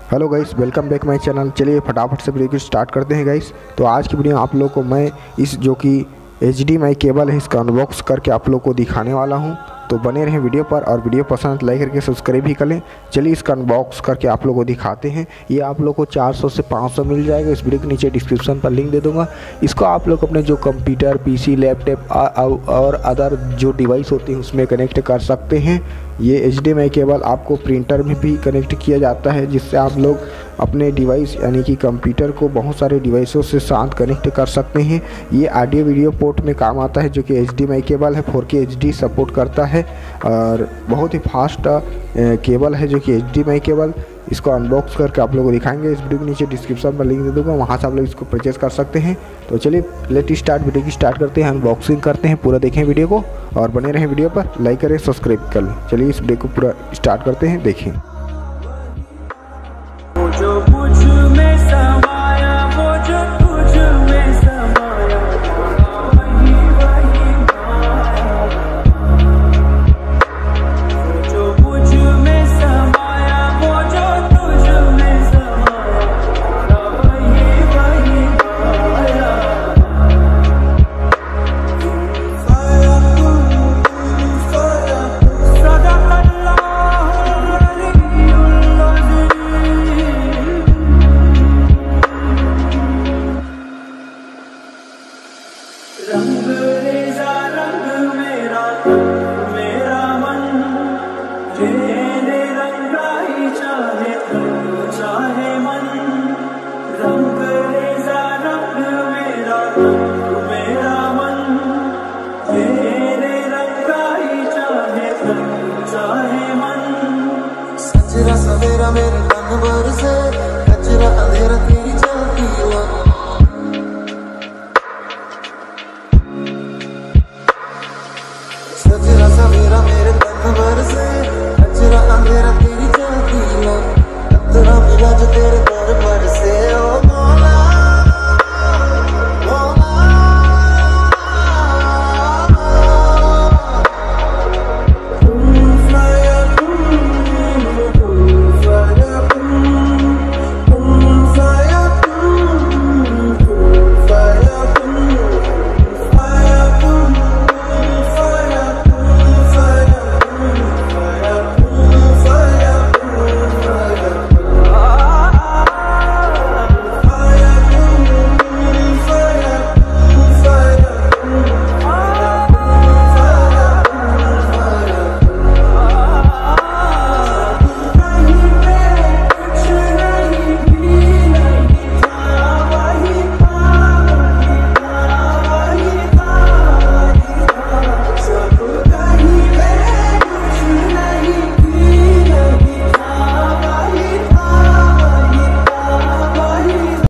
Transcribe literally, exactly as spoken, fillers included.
Hello guys, welcome back my channel. चलिए फटाफट से वीडियो को स्टार्ट करते हैं गाइस। तो आज की वीडियो आप लोगों को मैं इस जो कि H D M I cable है इसका अनबॉक्स करके आप लोगों को दिखाने वाला हूं। तो बने रहें वीडियो पर और वीडियो पसंद लाइक करके सब्सक्राइब भी कर लें। चलिए इसका अनबॉक्स करके आप लोगों को दिखाते हैं। ये आप लोगों को चार सौ से पाँच सौ मिल जाएगा। इस वीडियो के नीचे डिस्क्रिप्शन पर लिंक दे दूंगा। इसको आप लोग अपने जो कंप्यूटर पीसी लैपटॉप और अदर जो डिवाइस होती हैं उसमें कनेक्ट कर सकते हैं। ये H D M I cable आपको प्रिंटर में भी कनेक्ट किया जाता है, जिससे आप लोग अपने डिवाइस यानी कि कंप्यूटर को बहुत सारे डिवाइसों से साथ कनेक्ट कर सकते हैं। ये ऑडियो वीडियो पोर्ट में काम आता है, जो कि H D M I cable है। Four K H D support करता है और बहुत ही फास्ट केबल है जो कि H D M I cable. इसको अनबॉक्स करके आप लोगों को दिखाएंगे। इस वीडियो के नीचे डिस्क्रिप्शन पर लिंक दे दूँगा, वहाँ से आप लोग इसको परचेज कर सकते हैं। तो चलिए लेट स्टार्ट, वीडियो की स्टार्ट करते हैं, अनबॉक्सिंग करते हैं। पूरा देखें वीडियो को और बने रहें वीडियो पर, लाइक करें सब्सक्राइब कर लें। चलिए इस वीडियो को पूरा स्टार्ट करते हैं, देखिए। जो मुझ में समाया वो जो तुझ में समाया वही वही माया। जो मुझ में समाया वो जो तुझ में समाया वही वही माया। रंग रेजा रंग मेरा तन मेरा मन, तेरे रंग ही चाहे तन चाहे मन। रंग रेजा रंग मेरा तन मेरा मन, तेरे रंग ही चाहे तन चाहे मन। सजरा सवेरा मेरे तन बरसे